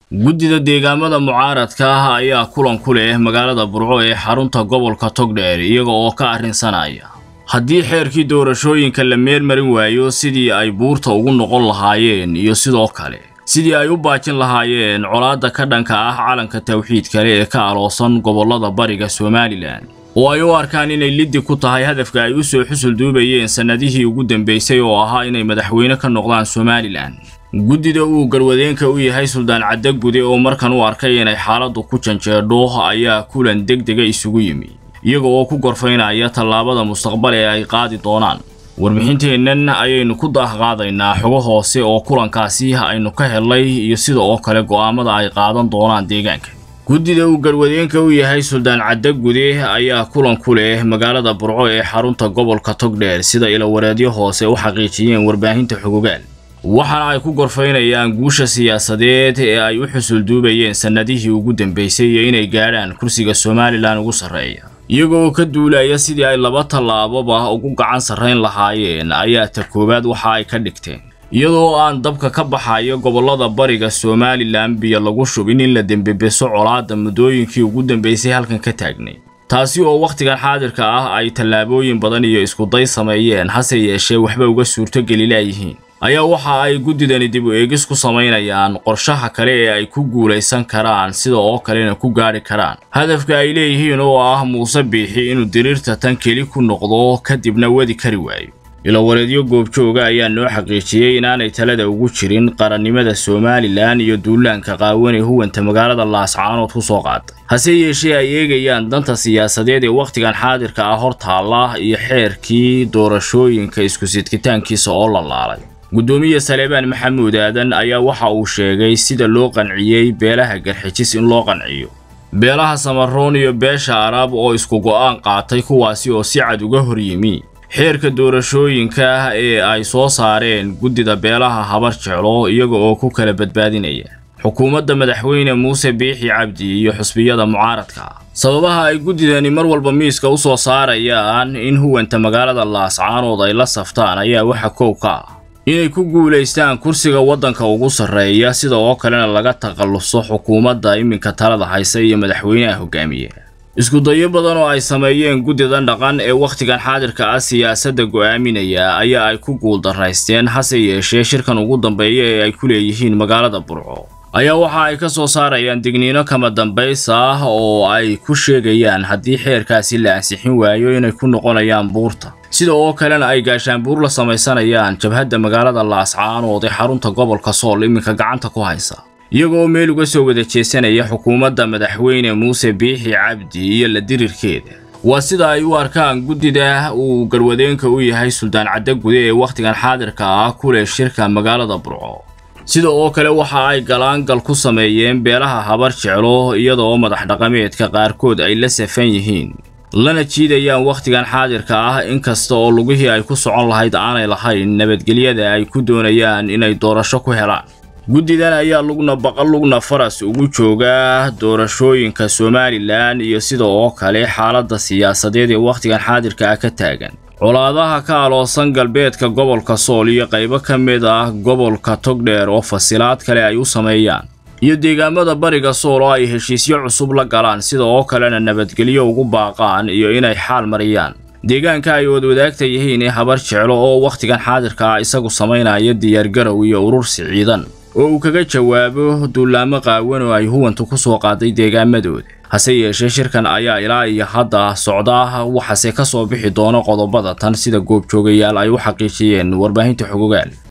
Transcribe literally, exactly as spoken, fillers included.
guddida deegaamada mucaaradka ah ayaa kulan ku leh magaalada Burco ee xarunta gobolka Togdheer iyaga oo ka arrinsanaya haddii xeerkii doorashooyinka la meelmarin waayo sidii ay buurta ugu noqon lahaayeen iyo sidoo kale sidii ay u baajin lahaayeen colaadda ka dhanka ah calanka tawxiid kale ee ka aloosan gobolada bariga Somaliland oo ay u arkaan inay liddi ku tahay hadafka ay u soo xusul duubayeen sanadihii ugu dambeysay oo ahaa inay madaxweyne ka noqdaan Somaliland. guddida uu garwadeenka u yahay Suldaan Cadde Gude oo markan u arkay inay xaaladdu ku janjeedho ayaa kulan degdeg ah isugu yimi iyaga oo ku gorfaynaya tallaabada mustaqbal ee ay qaadi doonaan. warbixinteennan ayaynu ku daahqaadaynaa xogo hoose oo kulankaasi aynu ka helay iyo sida oo kale go'aamada ay qaadan doonaan deegaanka. guddida uu garwadeenka u yahay Suldaan Cadde Gude ayaa kulan ku leh magaalada Burco ee xarunta gobolka Togdheer sida ila wareedyo hoose u xaqiijiyeen warbaahinta xogogaal. waxaana ay ku gorfaynayaan guusha siyaasadeed ee ay u xusul duubayeen sanadihii ugu dambeysay inay gaaraan kursiga Somaliland ugu sareeya iyaga oo ka duulaya sidii ay laba tallaabo ugu gacan sareyn lahaayeen ayaa ta koobaad waxa ay ka dhigteen iyadoo aan dabka ka baxayo gobolada bariga Somaliland biyo lagu shubin in la dambeebeso colaadda muddooyinkii ugu dambeysay halkan ka taagnay taasi oo waqtigan xaadirka ah ay tallaabooyin badan iyo isku day sameeyeen hase yeeshee waxba uga suurto gali laayihiin ayaa waxa ay guddidani dib u eegis ku sameynayaan qorshaha kale ee ay ku guuleysan karaan sida oo kalena ku gaari karaan hadafka ay leeyihiin oo ah Muuse Biixi inuu diriirta tan keli ku noqdo kadibna wadi kari waayo. ila wareedyo goobjooga ayaa noo xaqiijiyay inaanay talada ugu jirin qarannimada Somaliland iyo duulaanka qaawan ee huwanta magaalada Laascaanood ku soo qaaday hase yeeshee ay eegayaan danta siyaasadeed ee waqtigan xaadirka ah hortaala iyo xeerkii doorashooyinka isku sidkitaankiisa oo la laalay. gudoomiye Saleebaan Maxamuud Aadan ayaa waxa uu sheegay sida loo qanciyay beelaha Garxijis in loo qanciyo beelaha Samaroon iyo beesha Arab oo isku go'aan qaatay kuwaasi oo si cad uga hor yimi xeerka doorashooyinka ee ay soo saareen guddida beelaha Habar Jeclo iyaga oo ku kala badbaadinaya xukuumadda madaxweyne Muuse Biixi Cabdi iyo xusbiyada mucaaradka. sababaha ay guddidani mar walba miiska u soo saarayaan in huwanta magaalada Laascaanood ay la saftaan ayaa waxa koow ka ah inay ku guuleystaan kursiga waddanka ugu sareeya sida oo kalena laga taqalluso xukuumadda iminka talada haysa iyo madaxweynaha hogaamiye. isku dayo badan oo ay sameeyeen guddidan dhaqan ee waqtigan xaadirka ah siyaasadda go'aaminaya ayaa ay ku guul daraysteen hase yeeshee shirkan ugu dambeeya ee ay ku leeyihiin magaalada Burco ayaa waxa ay ka soo saarayaan digniino kama dambaysa ah oo ay ku sheegayaan haddii xeerkaasi la ansixin waayo inay ku noqonayaan buurta sida oo kalena ay gaashaan buur la samaysanayaan jabhadda magaalada Laascaanood ee xarunta gobolka Sool iminka gacanta ku haysa iyagoo meel uga soo wada jeesanaya xukuumadda madaxweyne Muuse Biixi Cabdi iyo la dirirkeeda. waa sida ay u arkaan guddida uu garwadeenka u yahay Suldaan Cadde Gude ee waqtigan xaadirka ah ku leh shirka magaalada Burco. sida oo kale waxa ay galaangal ku sameeyeen beelaha Habar Jeclo iyadoo madax dhaqameedka qaarkood ay la safan yihiin lana jiidayaan waqtigan xaadirka ah inkasta oo lugihii ay ku socon lahayd aanay lahayn nabadgelyada ay ku doonayaan inay doorasho ku helaan. guddidan ayaa lugna baqal lugna faras ugu jooga doorashooyinka Somaliland iyo sida oo kale xaaladda siyaasadeed ee waqtigan xaadirka ah ka taagan colaadaha ka aloosan galbeedka gobolka Sool iyo qaybo ka mid ah gobolka Togdheer oo fasilaad kale ay u sameeyaan iyo deegaamada bariga Sool oo ay heshiisyo cusub la galaan sida oo kalena nabadgelyo ugu baaqaan iyo inay xaal mariyaan deegaanka ay wadaagta yihiin ee Habar Jeclo oo waqtigan xaadirka ah isagu sameynaya diyaar garow iyo urursi ciidan oo uu kaga jawaabo duulaamo qaawan oo ay huwantu ku soo qaaday deegaamadooda. hase yeeshee shirkan ayaa ilaa iyo hadda socda waxaase ka soo bixi doona qodobada tan sida goobjoogayaal ay u xaqiijiyeen warbaahinta xogogaal.